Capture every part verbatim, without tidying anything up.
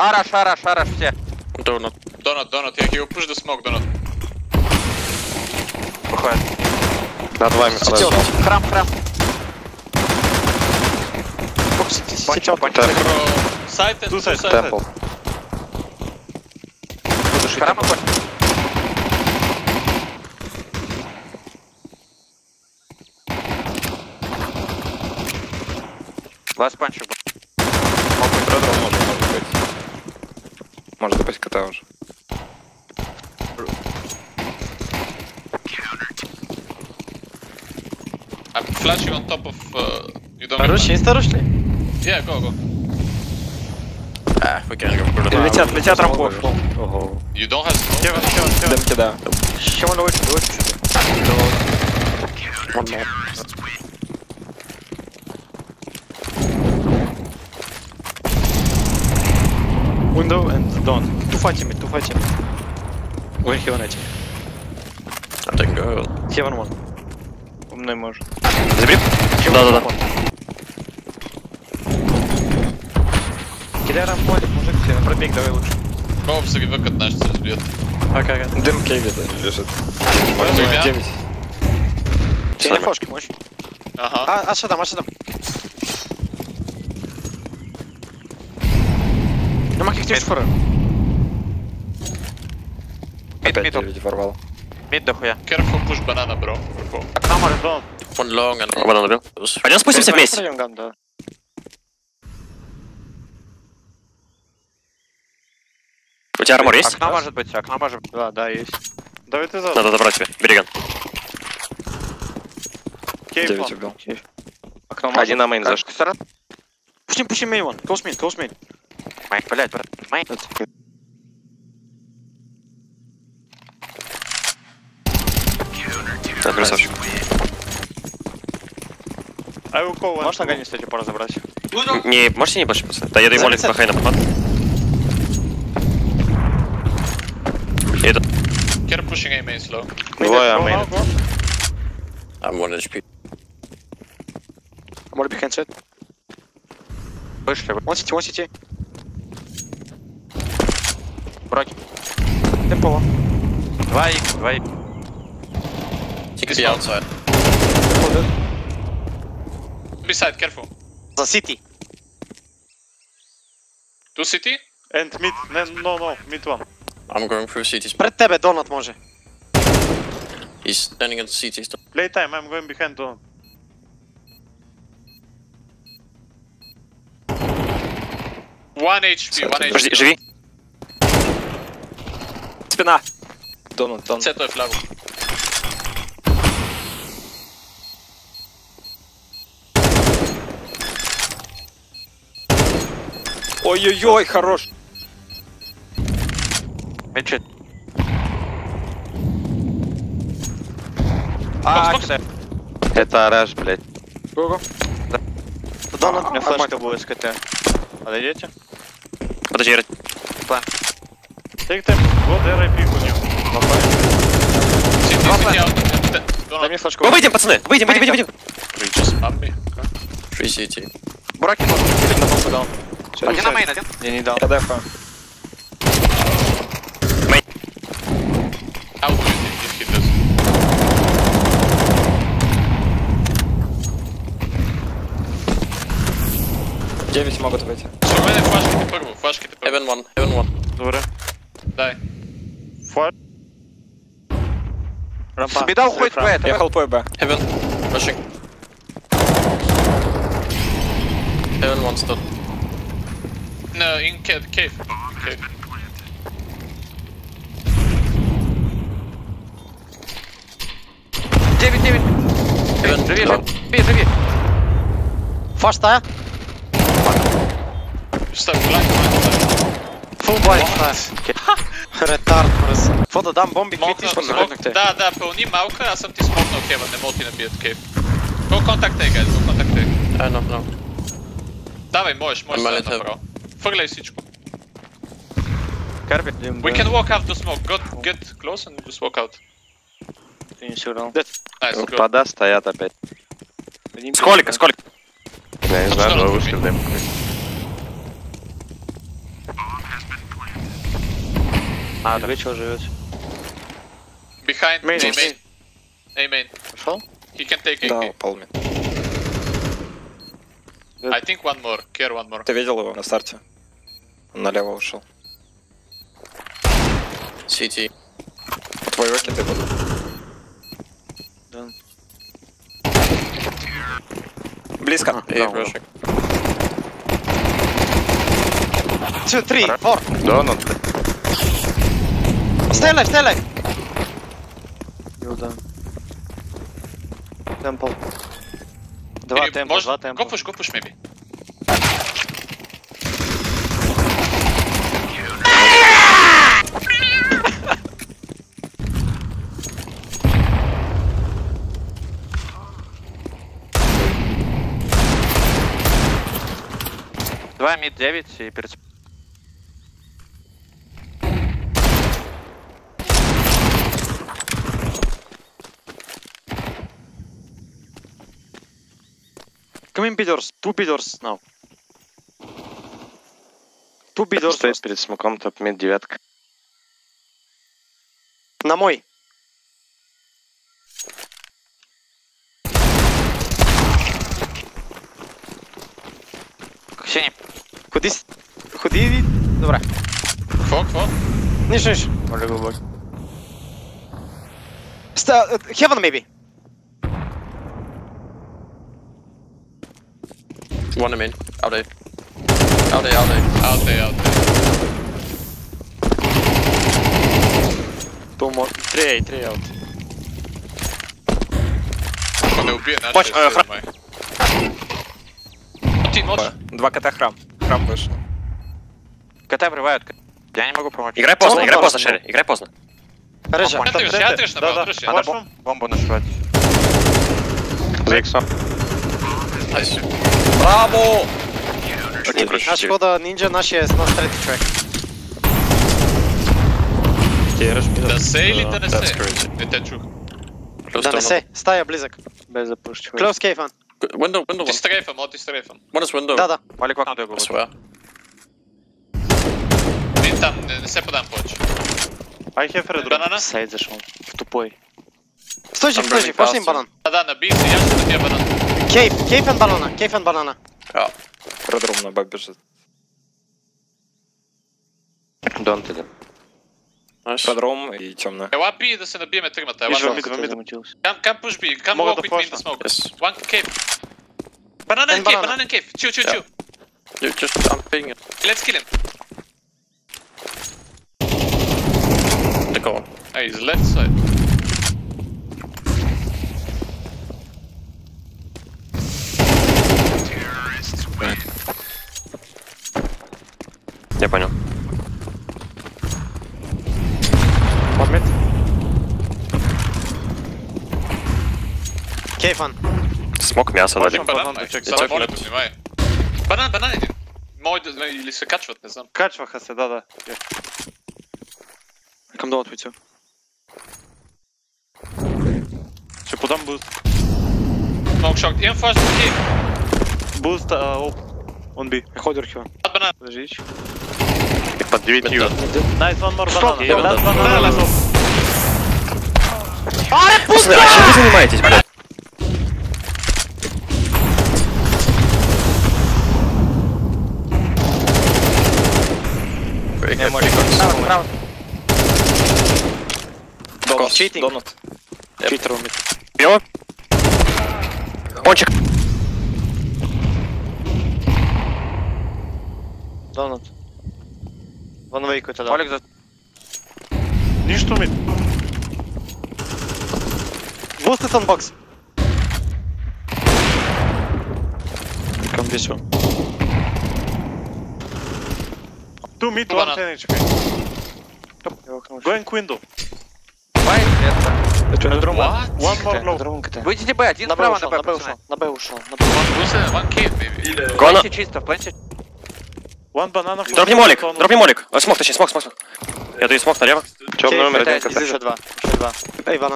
Араш, араш, араш, все. Donut. Donut, donut, yeah, he will push the smoke, donut. Выходит. Над вами Сетел. подожди. Храм, храм. Сетел, Пончик. Bro, side and two side. Темпл. Храм и пончик. Ласт пончик был. Может быть. Может быть, кота уже. I'm flashing on top of. Uh, you don't. Осторожнее, осторожнее. Yeah, go, go. Ah, we can go for the Летят, летят рампу. Ого. You don't have smoke. Сева, сева, сева. Демки, да. Сева, давай, давай, давай. Window and dawn. Two fighting me, two fighting me. Going heaven эти. I'm taking go. Heaven one. Умный может. Забери. Да-да-да. Кидай рампу, Алик, мужик, все, на пробег давай лучше. Go в загибок от нас разбьет. Окей, окей. Демки где-то лежит. Ребят. девять. Ты на фошке можешь? Ага. А, а что там, а что там? Ну, маких тебе фора. Мид, Опять мид, девять ворвал. мид дохуя. Careful push banana, bro. Careful. Окно может. One long and one on the bill. Пойдем спустимся вместе. Пройдем ган, да. У тебя армор есть? Окно может быть, окно может быть. Да, да, есть. Давай ты за. Надо забрать тебе. Бери ган. девять убил. Окно Один на мейн зашел. Пушим, пушим мейн вон. Close main, close main. Майк, блядь, брат. Майк. Да, красавчик. Можешь на гане, кстати, пора забрать? Не, можете не больше, пацаны? Да, я даю молик по хай на попад. Иду. Care pushing A main slow. Двое, а мейн. I'm one эйч пи. More behind set. Вышли. One city, one city. Броки. Темпо. Два икс, два икс. He could be outside. Beside, careful. За city. Two city? And mid, no, no, mid one. I'm going through C T. Пред тебе донат може. He's standing at the C T. Playtime, I'm going behind donut. One H P, one H Подожди, P. живи. Спина. Донат, донат. Це той флягу. Ой-ой-ой, хорош. Мидшит. А, Бокс, кидай. Это араш, блядь. Го-го. Да. Донат, у меня флешка будет с КТ. Подойдете? Подожди, я... Take time. Вот эр ай пи у него. City, city out. Дай Donut. мне флешку. Мы выйдем, пацаны! Выйдем, выйдем, выйдем, выйдем! Three, just up me. Free C T. Броки. Один на помпу дал. Один на мейн, один. Я не дал. Я дефа. How do you think if he does? девять могут выйти. Що в мене флешки ти перву, флешки ти перву. Heaven one, heaven one. Добре. Дай. Флеш. Рампа. Спида уходит Б, это Я Б. хелпую Б. Heaven. Rushing. Heaven one stood. No, in cave, cave. Cave. девять, девять. Heaven. Живи, Да. живи, живи. Фашта. Stop, blind, blind, blind. Фул блайнд. Ретард просто. Фото дам бомби, Смок, квитиш, смок. подсмотрите. Да, да, пълни малка, аз съм ти смокнал Кева, не мога ти набият Кейв. Go contact A, guys, go contact A. I know, no. Давай, можеш, можеш Ама да не те- направо. Фърляй всичко. Карби. We can walk out the smoke, get, get close and just walk out. Ты не сыграл. Nice, good. Пода стоят опять. Сколько, сколько? Я не знаю, Что двое раз вышли в демку. А, Двичел живет. Behind, Main, A main. main. A main. Пошел? He can take A Да, K. упал мид. I think one more. Care one more. Ты видел его на старте? Он налево ушел. Си ти. Твой окей ты буду. Да. Близко. А, И да, брошек. Two, three, four. Донат. Stay alive, stay alive. Ну да. Темпл. Два Или темпла, может- два темпла. Go push, go push maybe. Два мид девять и перед... Come in, Pillars. Two Pillars now. Two Pillars. Стоит перед смоком, топ мид девятка. На мой. Синий. Ходи, с- ходи, добре. Fog, fog. Нищо, нищо. Более глубокий. Ста, uh, heaven maybe. One main. Out A. Out A, out A. Out there, out there. Two more. Three A, three out. Ако не убие нашия, Паш, ще а, храм. май. Ти нож. Два КТ храм. Храм вышел. КТ врывают. Я не могу помочь. Играй поздно, Цокол играй можно. поздно, Шерри. Играй поздно. Режа. Я треш, я треш набрав, Да, треш да. я. Надо бом- бомбу нашивать. За иксом. Найс. Браво! Окей, Наш короче, хода нинджа, нашия с нас трети човек. Тереш Да се или да не That's се? crazy. Не те чух. Close Да не donut. се, стая близък. Без запуш човек. Close cave, Window, window Ти one. стрейфам, о ти стрейфам. One is window. Да, да. Малик в окно да I го. swear. Ти там, не, не се подам повече. I have red room. Банана? Сайд зашел. В тупой. Стой жив, I'm стой burning жив, още fast. им банан. Да, да, наби се, я ще набия банан. Кейв, кейв and банана, кейв and банана. Ja. Red room на бак бежит. Донат един. Nice. Red room и темная. Ела би да се набиеме тримата. Ела Вижу би. мид, мид замутился. Come, come push B, come Мога walk да with me in the флашна. smoke. Yes. One cave. Banana And in cave, banana. banana in cave. Chill, chill, Yeah. chill. You just, I'm paying it. Let's kill him. The goal. Hey, he's left side. Я понял. One mid. Кейв one. Смок мясо дали. Можем Банан, банан май. да чек. Само моля, внимай. Банан, банан един. Мой да, или се качват, не знам. Качваха се, да, да. Към долу от Витю. Ще подам буст. Smoke shot. Имам флаш, cave. Буст, а, оп. Он би. Ходер хива. Пад банан. Лежиш. Под девятью. Найс, one more banana. Окей, Last да. banana, last off. Пацаны, а чем вы занимаетесь, блядь? Не, молик. Право, право. Донат. Cheating. Донат. Читер умит. Пиво. Пончик. Донат. Вон вейкуйте, да. Малик за... Нищо умит. Boosted on box. Към Висю. Two mid, Two one banana. ten H P. Going window. Байт, это... Red room. What? One more low. Выйдите Б, один На Б справа ушел, на на Б, Б пацаны. ушел, на Б ушел. на Б. One boost, one cave, maybe. Гона. Пленте чисто, пленте. One banana. Дропни молик. Дропни молик. Э, Смок, точнее, смок, смок, смок. Я даю смок налево. Темный Кейв, номер один Еще КТ. еще два, еще два. Эй, банан.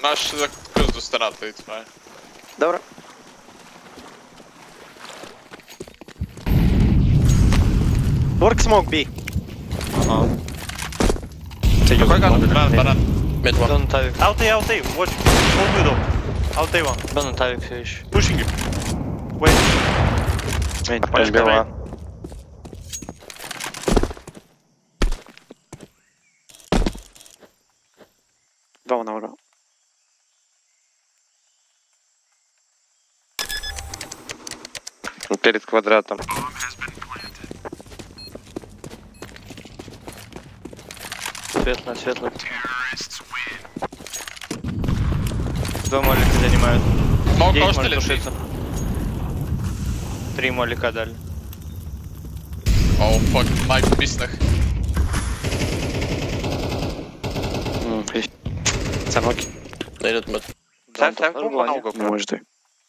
Можешь пизду стараться, и твоя. Добре. Work smoke B. Какой гад? Банан, банан. Mid one. Donut Avik. Out A, out A. Watch. Hold window. Out A one. Donut Avik все еще. Pushing you. Wait. Main, Push B one. Два на ура. Перед квадратом. Светло, светло. Два молика занимают. Смок Девять кошт может или три? тушиться. Три молика дали. Оу, фак, Майк в писнах. Самоки. Needed mid. Ставь, ставь бомбу на угол. Не можешь ты.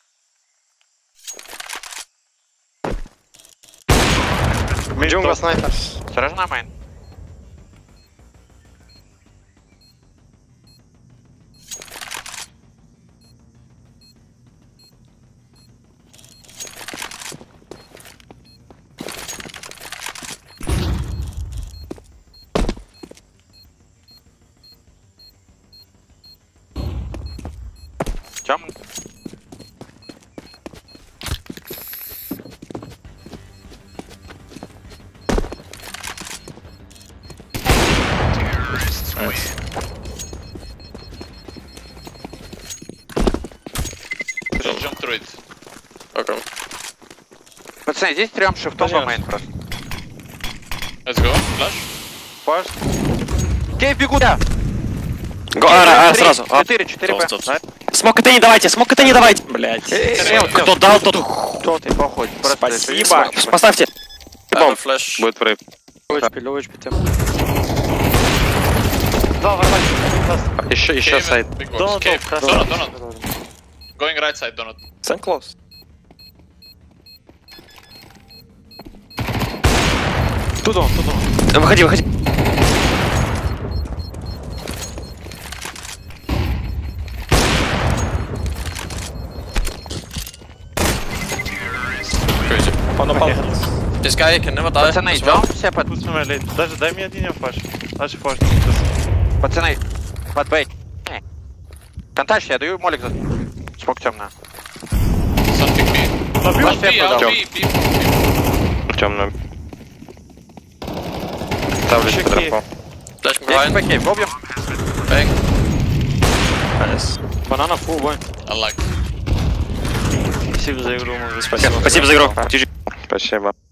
Джунгла снайпер. Осторожно, мейн. Чем? Jump through it. Okay. Пацаны, здесь трем шифтом по мейн просто. Let's go. Flash. Паш. Кейв, бегу, да! Го, а, а, сразу. А. четыре, четыре Б. Стоп, стоп. Смок это не давайте, смок это не давайте. Блять. Кто дал, тот... Кто ты, похуй? Просто Спасибо. Поставьте. Бомб. Флэш. Будет прыг. Low H P, low H P тем. Два ворвались. Еще, еще Cave сайт. and big box. Donut, Cave. donut. Donut, donut. Going right side, donut. Stand close. Туда он, туда он. Выходи, выходи. Crazy. Он упал. This guy can never die. Пацаны, as well. идем все под... Пусть меня лейт. Даже дай мне один флеш. Даже флеш. Пацаны, под бейт. Контакт, я даю молик за... Смок темно. Something B. Побил. Ваш B, пеп out дал. B, B. Темно. Ставлю Еще дропу. Flash me Есть behind. по кейв, убьем. Bang. Nice. Банана фул бой. I like. Спасибо за игру, мы Спасибо. Спасибо за игру. Ти джи. Спасибо.